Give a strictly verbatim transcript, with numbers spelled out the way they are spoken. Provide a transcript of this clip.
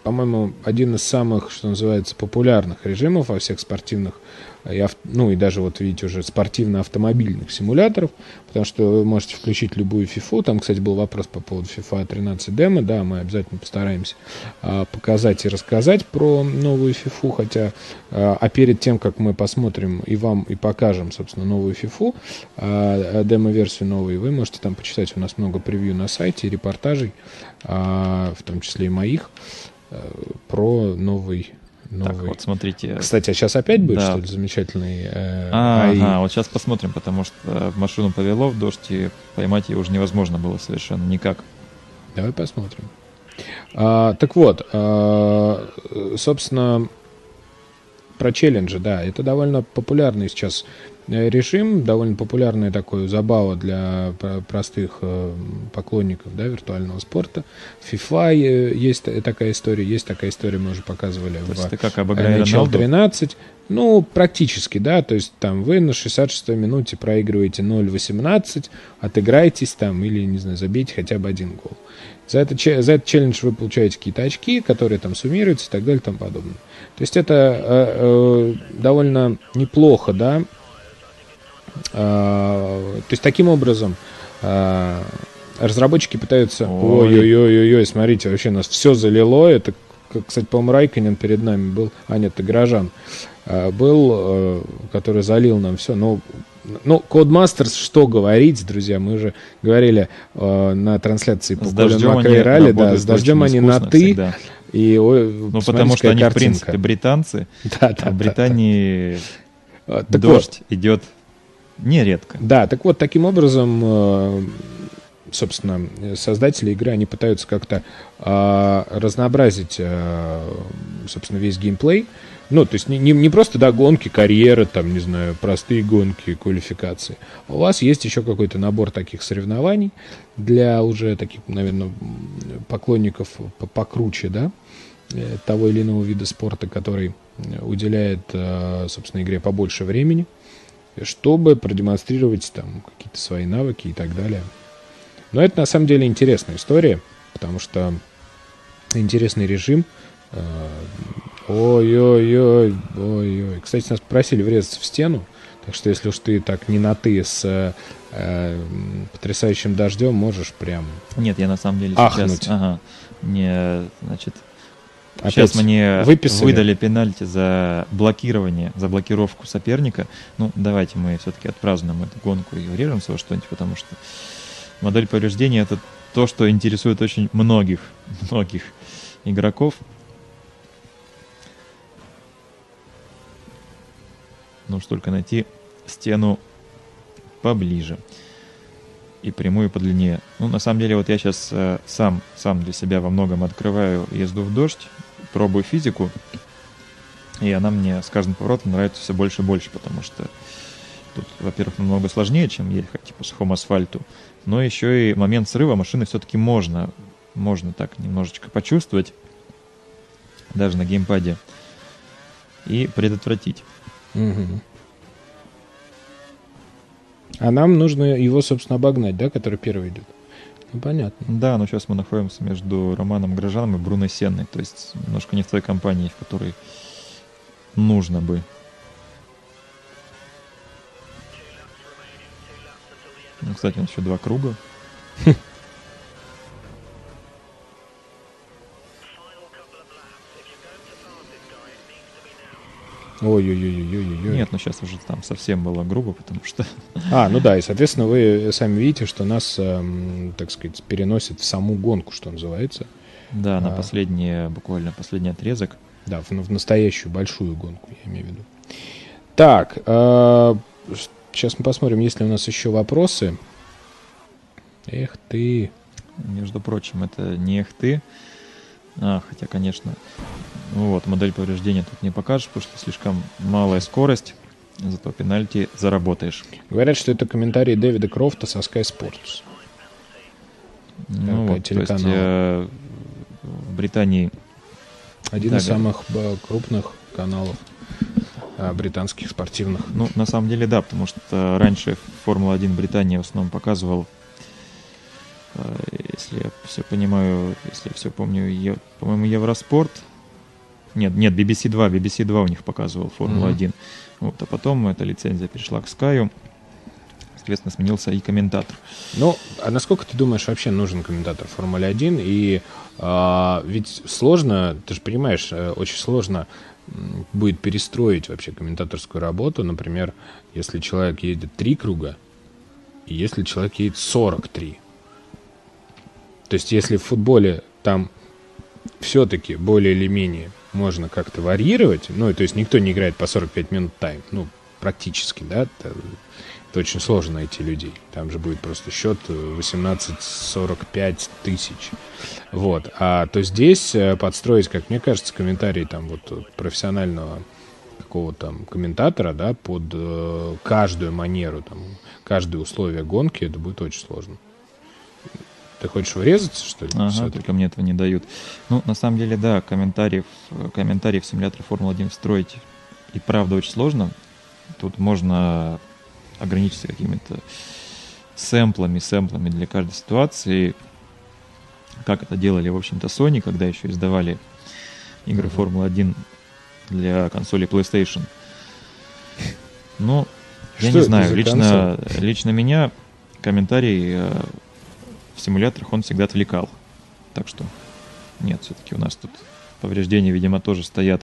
по-моему, один из самых, что называется, популярных режимов во всех спортивных, и ав- ну и даже вот видите уже спортивно-автомобильных симуляторов, потому что вы можете включить любую фифу. Там, кстати, был вопрос по поводу FIFA тринадцать демо. Да, мы обязательно постараемся а, показать и рассказать про новую фифу, хотя, а, а перед тем, как мы посмотрим и вам и покажем, собственно, новую фифу, а, демо-версию новую, вы можете там почитать, у нас много превью на сайте, репортажей, а, в том числе и моих, а, про новый Новый. Так, вот смотрите. Кстати, а сейчас опять будет, да. что ли, замечательный э, а, эй ай? Ага, вот сейчас посмотрим, потому что машину повело в дождь, и поймать ее уже невозможно было совершенно никак. Давай посмотрим. А, так вот, а, собственно, про челленджи, да, это довольно популярный сейчас режим, довольно популярная такая забава для простых поклонников, да, виртуального спорта. FIFA есть такая история, есть такая история, мы уже показывали то в как эн эйч эл тринадцать. Ну, практически, да, то есть там вы на шестьдесят шестой минуте проигрываете ноль восемнадцать, отыграйтесь там или, не знаю, забейте хотя бы один гол. За, это, за этот челлендж вы получаете какие-то очки, которые там суммируются и так далее и тому подобное. То есть это э, э, довольно неплохо, да. То есть таким образом разработчики пытаются... Ой-ой-ой-ой, смотрите, вообще нас все залило. Это, кстати, по-моему, Райконен перед нами был. А, нет, это Горожан был, который залил нам все. Но, ну, Codemasters, что говорить, друзья, мы уже говорили на трансляции по Колин Макрей ралли, да, с дождем они на «ты». Всегда. И, ой, ну, потому что они, картинка. В принципе, британцы, да, да, а в Британии да, да. дождь вот. идет... Нередко. Да, так вот, таким образом, собственно, создатели игры, они пытаются как-то а, разнообразить, а, собственно, весь геймплей. Ну, то есть не, не просто, да, гонки, карьеры, там, не знаю, простые гонки, квалификации. У вас есть еще какой-то набор таких соревнований для уже таких, наверное, поклонников покруче, да, того или иного вида спорта, который уделяет, собственно, игре побольше времени, чтобы продемонстрировать там какие-то свои навыки и так далее. Но это на самом деле интересная история, потому что интересный режим. Ой-ой-ой, ой-ой. Кстати, нас просили врезаться в стену, так что если уж ты так не на «ты» с э, потрясающим дождем, можешь прям Нет, я на самом деле ахнуть. Сейчас... Ага, не, значит... Опять Сейчас мне выписали. Выдали пенальти за блокирование, за блокировку соперника. Ну, давайте мы все-таки отпразднуем эту гонку и врежемся во что-нибудь, потому что модель повреждения — это то, что интересует очень многих, многих игроков. Нужно только найти стену поближе и прямую подлиннее. Ну, на самом деле, вот я сейчас э, сам, сам для себя во многом открываю езду в дождь, пробую физику, и она мне с каждым поворотом нравится все больше и больше, потому что тут, во-первых, намного сложнее, чем ехать по сухому асфальту, но еще и момент срыва машины все-таки можно, можно так немножечко почувствовать, даже на геймпаде, и предотвратить. Угу. А нам нужно его, собственно, обогнать, да, который первый идет? Ну, понятно. Да, но сейчас мы находимся между Романом Грожаном и Бруно Сенной, то есть немножко не в той компании, в которой нужно бы. Ну, кстати, у нас еще два круга. Ой-ой-ой-ой-ой-ой. Нет, ну сейчас уже там совсем было грубо, потому что... А, ну да, и, соответственно, вы сами видите, что нас, эм, так сказать, переносит в саму гонку, что называется. Да, на а, последний, буквально последний отрезок. Да, в, в настоящую большую гонку, я имею в виду. Так, э, сейчас мы посмотрим, есть ли у нас еще вопросы. Эх ты. Между прочим, это не эх ты. А, хотя, конечно, ну вот, модель повреждения тут не покажешь, потому что слишком малая скорость, зато пенальти заработаешь. Говорят, что это комментарий Дэвида Крофта со Sky Sports. Ну вот, то есть э, в Британии... Один да, из самых да. крупных каналов э, британских спортивных. Ну, на самом деле, да, потому что раньше Формула один Британия в основном показывал э, если я все понимаю, если я все помню, е, по-моему, Евроспорт. Нет, нет, би би си два, би би си два у них показывал Формулу-один. Mm-hmm. Вот, а потом эта лицензия перешла к Sky, соответственно, сменился и комментатор. Ну, а насколько ты думаешь, вообще нужен комментатор Формулы один? И а, ведь сложно, ты же понимаешь, очень сложно будет перестроить вообще комментаторскую работу. Например, если человек едет три круга, и если человек едет сорок три. То есть, если в футболе там все-таки более или менее можно как-то варьировать, ну, то есть никто не играет по сорок пять минут тайм, ну, практически, да, это, это очень сложно найти людей. Там же будет просто счет восемнадцать сорок пять тысяч. Вот. А то здесь подстроить, как мне кажется, комментарий там вот профессионального какого-то там комментатора, да, под э, каждую манеру, там, каждое условие гонки, это будет очень сложно. Ты хочешь врезаться, что ли? Ага, только мне этого не дают. Ну, на самом деле, да, комментариев, комментариев в симуляторе Формулы один встроить и правда очень сложно. Тут можно ограничиться какими-то сэмплами, сэмплами для каждой ситуации. Как это делали, в общем-то, Sony, когда еще издавали игры uh-huh. Формулы один для консоли PlayStation. Ну, я не знаю, лично, лично меня комментарий в симуляторах он всегда отвлекал. Так что нет, все-таки у нас тут повреждения, видимо, тоже стоят